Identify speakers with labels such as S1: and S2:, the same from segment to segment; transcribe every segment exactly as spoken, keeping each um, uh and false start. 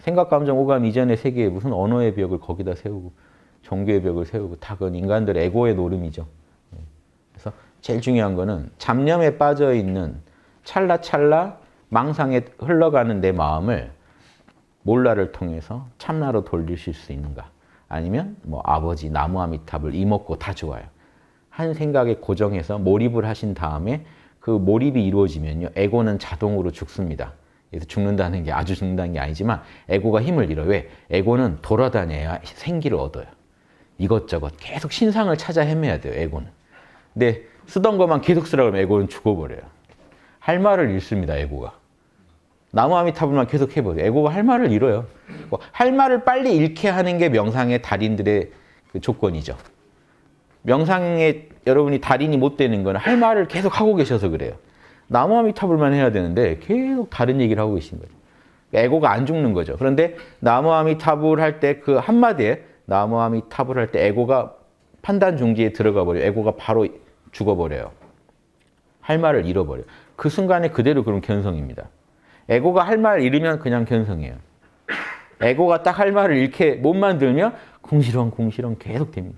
S1: 생각, 감정, 오감 이전의 세계에 무슨 언어의 벽을 거기다 세우고 종교의 벽을 세우고 다 그건 인간들의 에고의 노름이죠. 그래서 제일 중요한 거는 잡념에 빠져 있는 찰나찰나 망상에 흘러가는 내 마음을 몰라를 통해서 참나로 돌리실 수 있는가. 아니면 뭐 아버지, 나무아미타불, 이먹고 다 좋아요. 한 생각에 고정해서 몰입을 하신 다음에 그 몰입이 이루어지면요. 에고는 자동으로 죽습니다. 그래서 죽는다는 게 아주 죽는다는 게 아니지만 에고가 힘을 잃어. 왜? 에고는 돌아다녀야 생기를 얻어요. 이것저것 계속 신상을 찾아 헤매야 돼요. 에고는. 근데 쓰던 것만 계속 쓰라고 하면 에고는 죽어버려요. 할 말을 잃습니다. 에고가. 나무아미타불만 계속 해보세요. 에고가 할 말을 잃어요. 할 말을 빨리 잃게 하는 게 명상의 달인들의 그 조건이죠. 명상에 여러분이 달인이 못 되는 건 할 말을 계속 하고 계셔서 그래요. 나무아미타불만 해야 되는데 계속 다른 얘기를 하고 계신 거죠. 에고가 안 죽는 거죠. 그런데 나무아미타불 할 때 그 한마디에 나무아미타불 할 때 에고가 판단 중지에 들어가 버려요. 에고가 바로 죽어버려요. 할 말을 잃어버려요. 그 순간에 그대로 그럼 견성입니다. 에고가 할 말을 잃으면 그냥 견성이에요. 에고가 딱 할 말을 잃게 못 만들면 궁시렁 궁시렁 계속 됩니다.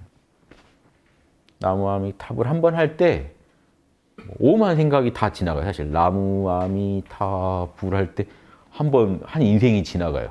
S1: 나무아미타불 한 번 할 때 오만 생각이 다 지나가요. 사실 나무아미타불 할 때 한 번 한 인생이 지나가요.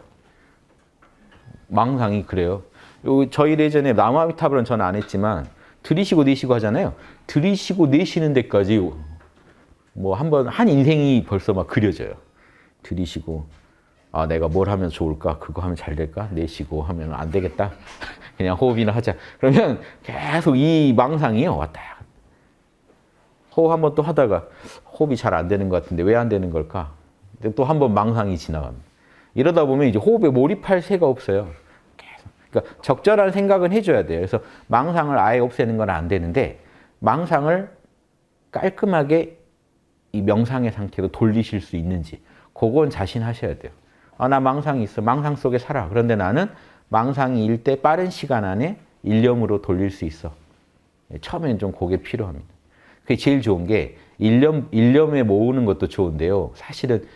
S1: 망상이 그래요. 저희 예전에 나무아미타불은 저는 안 했지만 들이쉬고 내쉬고 하잖아요. 들이쉬고 내쉬는 데까지 뭐 한 번 한 인생이 벌써 막 그려져요. 들이쉬고 아 내가 뭘 하면 좋을까? 그거 하면 잘 될까? 내쉬고 하면 안 되겠다. 그냥 호흡이나 하자. 그러면 계속 이 망상이요. 왔다 갔다. 호흡 한번 또 하다가 호흡이 잘 안 되는 것 같은데 왜 안 되는 걸까? 또 한 번 망상이 지나갑니다. 이러다 보면 이제 호흡에 몰입할 새가 없어요. 계속. 그러니까 적절한 생각은 해줘야 돼요. 그래서 망상을 아예 없애는 건 안 되는데 망상을 깔끔하게 이 명상의 상태로 돌리실 수 있는지 그건 자신하셔야 돼요. 아, 나 망상이 있어. 망상 속에 살아. 그런데 나는 망상이 일 때 빠른 시간 안에 일념으로 돌릴 수 있어. 처음엔 좀 그게 필요합니다. 그게 제일 좋은 게 일념, 일념에 모으는 것도 좋은데요. 사실은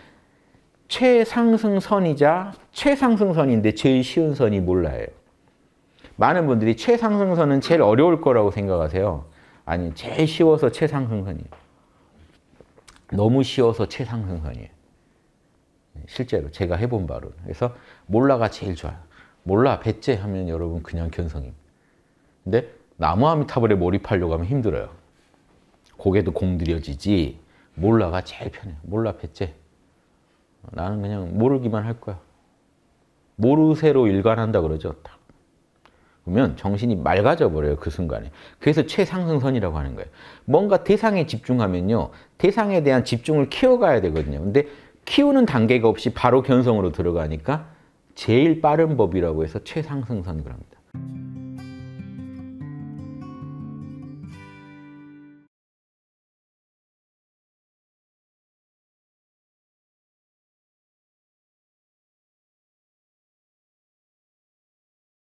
S1: 최상승선이자 최상승선인데 제일 쉬운 선이 몰라요. 많은 분들이 최상승선은 제일 어려울 거라고 생각하세요. 아니, 제일 쉬워서 최상승선이에요. 너무 쉬워서 최상승선이에요. 실제로 제가 해본 바로는. 그래서 몰라가 제일 좋아요. 몰라, 배째 하면 여러분 그냥 견성입니다. 근데 나무아미타불에 몰입하려고 하면 힘들어요. 고개도 공들여지지 몰라가 제일 편해요. 몰라, 배째. 나는 그냥 모르기만 할 거야. 모르쇠로 일관한다 그러죠. 딱. 그러면 정신이 맑아져 버려요. 그 순간에. 그래서 최상승선이라고 하는 거예요. 뭔가 대상에 집중하면요. 대상에 대한 집중을 키워가야 되거든요. 근데 키우는 단계가 없이 바로 견성으로 들어가니까 제일 빠른 법이라고 해서 최상승선을 합니다.